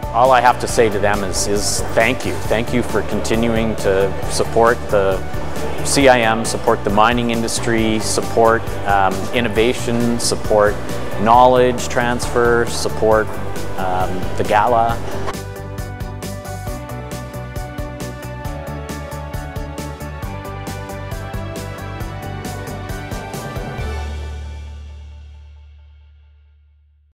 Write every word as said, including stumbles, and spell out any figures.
All I have to say to them is, is thank you. Thank you for continuing to support the C I M, support the mining industry, support um, innovation, support knowledge transfer, support um, the gala.